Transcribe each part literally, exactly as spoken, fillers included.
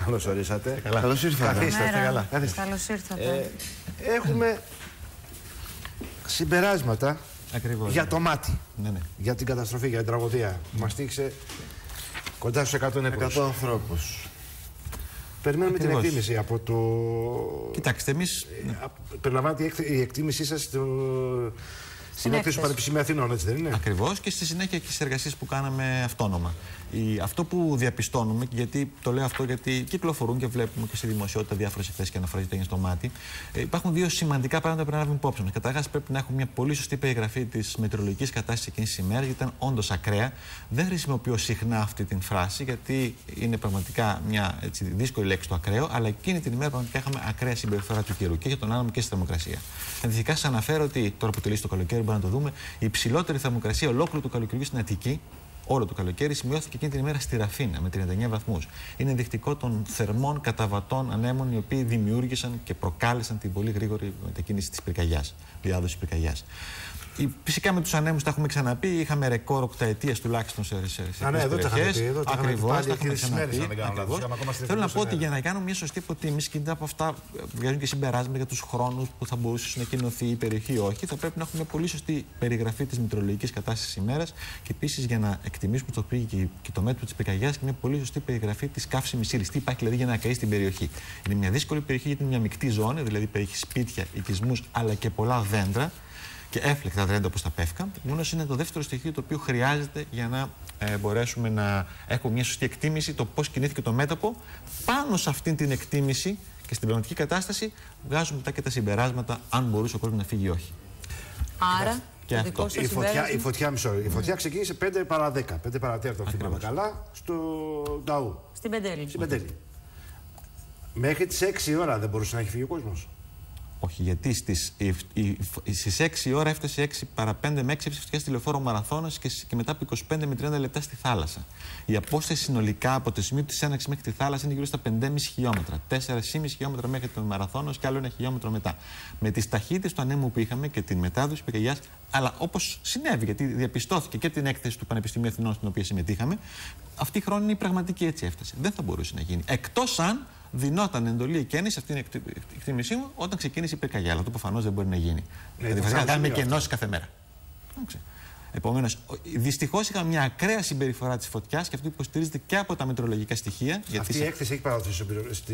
Καλώς ορίσατε. Καλώς ήρθατε. Καθίστε, καλά. Καλώς ήρθατε. Ε, έχουμε συμπεράσματα Ακριβώς, για ναι. το μάτι. Ναι, ναι. Για την καταστροφή, για την τραγωδία που μας τύχησε κοντά στους εκατό νεκρούς. εκατό ανθρώπους. Περιμένουμε την Ακριβώς. εκτίμηση από το... Κοιτάξτε, εμείς... Ε, περιλαμβάνεται η εκ- η εκτίμησή σας στο... στην έκθεση του Πανεπιστημίου Αθηνών, έτσι δεν είναι? Ακριβώς, και στη συνέχεια και στις εργασίες που κάναμε αυτόνομα. Η, αυτό που διαπιστώνουμε, γιατί το λέω αυτό γιατί κυκλοφορούν και βλέπουμε και στη δημοσιότητα διάφορες εκθέσεις και αναφορές για στο μάτι, ε, υπάρχουν δύο σημαντικά πράγματα που πρέπει να λάβουμε υπόψη μας. Καταρχάς, πρέπει να έχουμε μια πολύ σωστή περιγραφή της μετεωρολογικής κατάστασης εκείνης της ημέρας, γιατί ήταν όντως ακραία. Δεν χρησιμοποιώ συχνά αυτή την φράση, γιατί είναι πραγματικά μια έτσι, δύσκολη λέξη το ακραίο, αλλά εκείνη την ημέρα πραγματικά είχαμε ακραία συμπεριφορά του καιρού και για τον άνεμο και στη θερμοκρασία. Ενδεικτικά σας αναφέρω ότι τώρα που τελείωσε το καλοκαίρι, μπορούμε να το δούμε, η υψηλότερη θερμοκρασία ολόκληρου του καλοκαιριού στην Αττική. Όλο το καλοκαίρι σημειώθηκε εκείνη την ημέρα στη Ραφίνα με τριάντα εννέα βαθμούς. Είναι ενδεικτικό των θερμών καταβατών ανέμων οι οποίοι δημιούργησαν και προκάλεσαν την πολύ γρήγορη μετακίνηση της πυρκαγιάς, διάδοση πυρκαγιάς. Φυσικά με τους ανέμους τα έχουμε ξαναπεί, είχαμε ρεκόρ οκταετίας τουλάχιστον σε Α, ναι, εδώ τα είχαμε πει, εδώ τα είχαμε πει πάλι εκείνες τις μέρες, αν δεν κάνω λάθος. Θέλω να πω ότι για να κάνουμε μια σωστή αποτίμηση και μετά από αυτά βγάζουν και συμπεράσματα για τους χρόνους που θα μπορούσε να κοινωθεί η περιοχή ή όχι, θα πρέπει να έχουμε μια πολύ σωστή περιγραφή της μετεωρολογικής κατάστασης της ημέρας και επίσης για να εκτιμήσουμε το πήγη και το μέτρο της πυρκαγιάς και μια πολύ σωστή περιγραφή της καύσιμης ύλης. Τι υπάρχει δηλαδή για να καεί στην περιοχή. Είναι μια δύσκολη περιοχή γιατί είναι μια μεικτή ζώνη, δηλαδή περιέχει σπίτια, οικισμούς αλλά και πολλά δέντρα και έφλεκτα δέντρα όπως τα πεύκα. Επομένως, είναι το δεύτερο στοιχείο το οποίο χρειάζεται για να ε, μπορέσουμε να έχουμε μια σωστή εκτίμηση το πώς κινήθηκε το μέτωπο. Πάνω σε αυτήν την εκτίμηση και στην πραγματική κατάσταση βγάζουμε μετά και τα συμπεράσματα αν μπορούσε ο κόσμος να φύγει ή όχι. Άρα, και το αυτό. δικό σας Η φωτιά, συμπέρασμα. η φωτιά, μισό, η φωτιά ξεκίνησε πέντε παρά δέκα, πέντε παρά τέταρτο, θυμάμαι καλά, στο Νταού, Στην Πεντέλη. στην Πεντέλη. Μέχρι τις έξι ώρα δεν μπορούσε να έχει φύγει ο κόσμος. Όχι, γιατί στις, η, η, η, στις έξι ώρα έφτασε έξι παρά πέντε με έξι φωτιά στη λεωφόρο Μαραθώνας και, και μετά από είκοσι πέντε με τριάντα λεπτά στη θάλασσα. Η απόσταση συνολικά από το σημείο της έναρξης μέχρι τη θάλασσα είναι γύρω στα πέντε κόμμα πέντε χιλιόμετρα. τέσσερα κόμμα πέντε χιλιόμετρα μέχρι τον Μαραθώνας και άλλο ένα χιλιόμετρο μετά. Με τις ταχύτητες του ανέμου που είχαμε και την μετάδοση πυρκαγιάς, αλλά όπως συνέβη, γιατί διαπιστώθηκε και την έκθεση του Πανεπιστημίου Αθηνών στην οποία συμμετείχαμε, αυτή η χρόνη πραγματική έτσι έφτασε. Δεν θα μπορούσε να γίνει. Εκτός αν δινόταν εντολή εκκαίνηση, αυτή είναι η εκτίμησή μου, όταν ξεκίνησε η πυρκαγιά. Αλλά αυτό προφανώς δεν μπορεί να γίνει. Δηλαδή, θα κάνουμε εκκαινώσεις κάθε μέρα. Επομένως, δυστυχώς είχαμε μια ακραία συμπεριφορά της φωτιάς και αυτό υποστηρίζεται και από τα μετεωρολογικά στοιχεία. Αυτή η έκθεση έχει παραδοθεί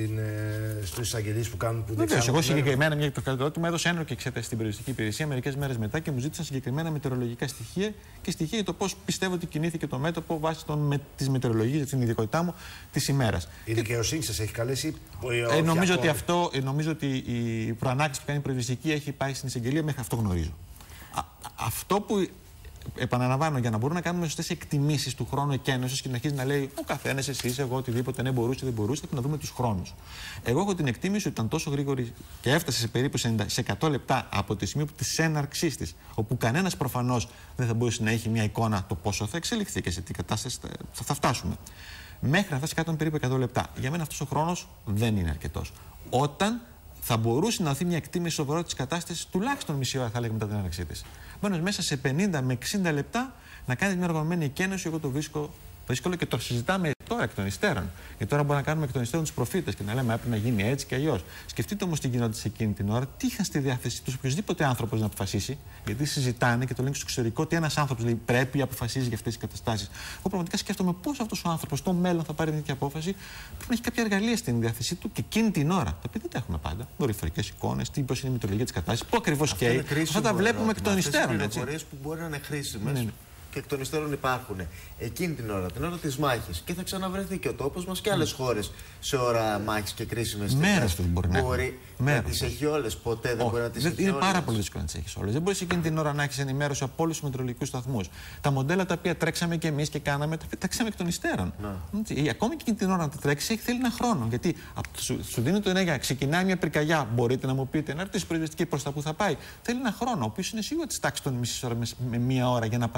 στις εισαγγελίες που κάνουν. Βεβαίως, εγώ συγκεκριμένα, μια το ερώτημα, έδωσα ένωκη εξέταση στην περιοριστική υπηρεσία μερικές μέρες μετά και μου ζήτησαν συγκεκριμένα μετεωρολογικά στοιχεία και στοιχεία για το πώς πιστεύω ότι κινήθηκε το μέτωπο βάσει με, της μετεωρολογίας, την ειδικότητά μου, της ημέρας. Η δικαιοσύνη σας έχει καλέσει. Ε, νομίζω, ότι αυτό, ε, νομίζω ότι η προανάκριση που κάνει η περιοριστική έχει πάει στην εισαγγελία, μέχρι αυτό γνωρίζω. Α, αυτό που. Επαναλαμβάνω, για να μπορούμε να κάνουμε σωστές εκτιμήσεις του χρόνου εκκαίνωσης και να αρχίσει να λέει ο καθένας, εσείς, εγώ, οτιδήποτε, ναι, μπορούσε, δεν μπορούσε, πρέπει να δούμε τους χρόνους. Εγώ έχω την εκτίμηση ότι ήταν τόσο γρήγορη και έφτασε σε περίπου σε εκατό λεπτά από τη στιγμή της έναρξής της, όπου κανένας προφανώς δεν θα μπορούσε να έχει μια εικόνα το πόσο θα εξελιχθεί και σε τι κατάσταση θα, θα φτάσουμε. Μέχρι να φτάσει κάτω περίπου εκατό λεπτά. Για μένα αυτός ο χρόνος δεν είναι αρκετός. Όταν θα μπορούσε να δοθεί μια εκτίμηση σοβαρότητα της κατάστασης τουλάχιστον μισή ώρα, θα λέγαμε, μετά την έναρξή της. Επομένως, μέσα σε πενήντα με εξήντα λεπτά να κάνει μια οργανωμένη εκκαίνωση, εγώ το βρίσκω δύσκολο και το συζητάμε τώρα εκ των υστέρων. Γιατί τώρα μπορούμε να κάνουμε εκ των υστέρων τους προφήτες και να λέμε έπρεπε να γίνει έτσι και αλλιώς. Σκεφτείτε όμως τι γινόταν σε εκείνη την ώρα, τι είχαν στη διάθεσή τους οποιοδήποτε άνθρωπος να αποφασίσει, γιατί συζητάνε και το λένε στο εξωτερικό ότι ένας άνθρωπος λέει, πρέπει να αποφασίζει για αυτές τις καταστάσεις. Εγώ πραγματικά σκέφτομαι πώς αυτός ο άνθρωπος στο μέλλον θα πάρει μια τέτοια απόφαση, πρέπει να έχει κάποια εργαλεία στην διάθεσή του και εκείνη την ώρα. Τα παιδιά δεν τα έχουμε πάντα. Δορυφορικές εικόνες, τι πώς είναι η μετεωρολογία της κατάστασης, πού ακριβώς καίει. Αυτά τα βλέπουμε εκ των υστέρων. Πληροφορίες που μπορεί να είναι χρήσιμες. Και εκ των υστέρων υπάρχουν εκείνη την ώρα, την ώρα της μάχης. Και θα ξαναβρεθεί και ο τόπος μας και άλλες χώρες σε ώρα μάχης και κρίσιμες στιγμές. Μέρες του μπορεί να μπορεί να τις έχει όλες. Ποτέ δεν Όχι, μπορεί να τις δεν, έχει είναι όλες. Είναι πάρα πολύ δύσκολο να τις έχεις όλες. Δεν μπορείς εκείνη την ώρα να έχεις ενημέρωση από όλους τους μετεωρολογικούς σταθμούς. Τα μοντέλα τα οποία τρέξαμε και εμείς και κάναμε, τα τρέξαμε εκ των υστέρων. Ή ακόμη και εκείνη την ώρα να τα τρέξει, θέλει ένα χρόνο. Γιατί σου, σου δίνει το ενέργεια, ξεκινάει μια πυρκαγιά. Μπορείτε να μου πείτε, να ρωτήσει προειδευτική προς τα που θα πάει. Θέλει ένα χρόνο, ο οποίος είναι σίγουρα τη τάξη των μισή ώρα με μία ώρα για να απαντήσω πού θα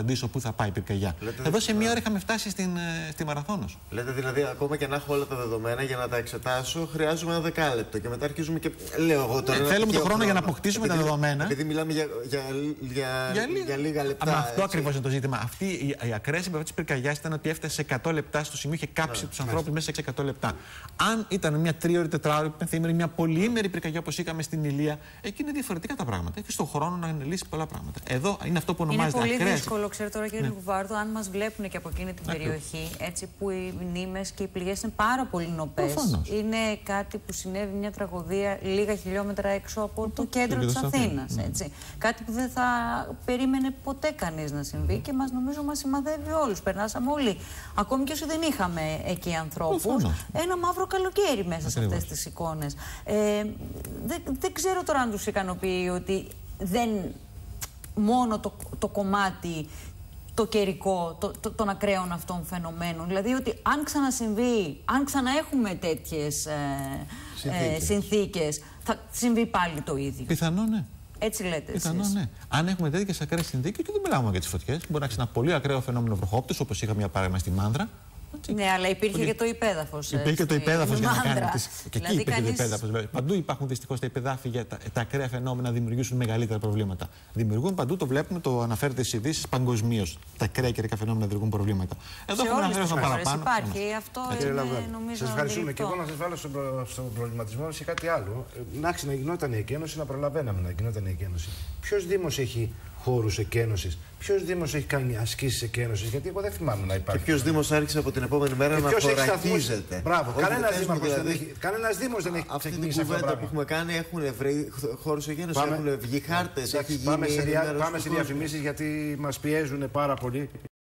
θα πάει η πυρκαγιά. Λέτε, Εδώ σε μία ώρα είχαμε φτάσει στην, στη Μαραθώνος. Λέτε δηλαδή, ακόμα και να έχω όλα τα δεδομένα για να τα εξετάσω, χρειάζομαι ένα δεκάλεπτο. Και μετά αρχίζουμε και. Λέω εγώ τώρα. Ε, θέλουμε τον χρόνο για να αποκτήσουμε επειδή, τα δεδομένα. Επειδή μιλάμε για, για, για, για, λίγα, για λίγα λεπτά. Μα αυτό ακριβώς είναι το ζήτημα. Αυτή η, η ακραία συμπεριφορά της πυρκαγιάς ήταν ότι έφτασε σε εκατό λεπτά στο σημείο, είχε κάψει τους ανθρώπους μέσα σε εκατό λεπτά. Αν ήταν μια τρίωρη, τετράωρη, πενθήμερη, μια πολυήμερη πυρκαγιά όπως είχαμε στην Ηλία, εκεί είναι διαφορετικά τα πράγματα. Έχει στον χρόνο να λύσει πολλά πράγματα. Εδώ είναι αυτό που ονομάζεται ακραία. Είναι πολύ δύσκολο, ξέρετε τώρα κύριε Κουβάρδο, αν μας βλέπουν και από εκείνη την περιοχή, έτσι που οι μνήμες και οι πληγές είναι πάρα πολύ νοπές. Είναι κάτι που συνέβη, μια τραγωδία λίγα χιλιόμετρα έξω από το, το κέντρο της Αθήνας. Έτσι. Κάτι που δεν θα περίμενε ποτέ κανείς να συμβεί και μας νομίζω μας σημαδεύει όλους. Περνάσαμε όλοι, ακόμη και όσοι δεν είχαμε εκεί ανθρώπους, ένα μαύρο καλοκαίρι μέσα σε αυτές τις εικόνες. Ε, δεν, δεν ξέρω τώρα αν τους ικανοποιεί ότι δεν μόνο το, το κομμάτι το καιρικό το, το, των ακραίων αυτών φαινομένων. Δηλαδή ότι αν ξανασυμβεί, αν ξαναέχουμε τέτοιες ε, συνθήκες. Ε, συνθήκες, θα συμβεί πάλι το ίδιο. Πιθανό, ναι. Έτσι λέτε Πιθανό, εσείς. ναι. Αν έχουμε τέτοιες ακραίες συνθήκες, και δεν μιλάμε για τις φωτιές, μπορεί να έχει ένα πολύ ακραίο φαινόμενο βροχόπτωση, όπως είχαμε για παράδειγμα στη Μάνδρα. Ναι, αλλά υπήρχε Πολύ... και το υπέδαφος. Υπήρχε και το υπέδαφος για να κάνει. Τις... Και δηλαδή εκεί υπήρχε κανείς... το υπέδαφος. Παντού υπάρχουν δυστυχώς τα υπεδάφη για τα, τα ακραία φαινόμενα να δημιουργήσουν μεγαλύτερα προβλήματα. Δημιουργούν παντού, το βλέπουμε, το αναφέρεται στις ειδήσεις παγκοσμίως. Τα ακραία καιρικά φαινόμενα δημιουργούν προβλήματα. Εδώ έχουμε ένα χρέος παραπάνω. Υπάρχει, αυτό είναι νομίζω. Σας ευχαριστούμε και εγώ να σας βάλω στον προβληματισμό σε κάτι άλλο. Εντάξει, να γινόταν η εκένωση, να προλαβαίναμε να γινόταν η εκένωση. Ποιος Δήμος έχει χώρους εκένωσης? Ποιος Δήμος έχει κάνει ασκήσεις εκένωσης? Γιατί εγώ δεν θυμάμαι να υπάρχει. Και ποιος Δήμος άρχισε από την επόμενη μέρα να χωρακίζεται? Μπράβο, κανένας Δήμος δεν έχει. Κανένας Δήμος δεν έχει. Αυτή την κουβέντα που έχουμε κάνει, έχουν βρει χώρους εκένωσης, έχουν βγει χάρτες, έχει γίνει. Πάμε σε διαφημίσεις γιατί μας πιέζουν πάρα πολύ.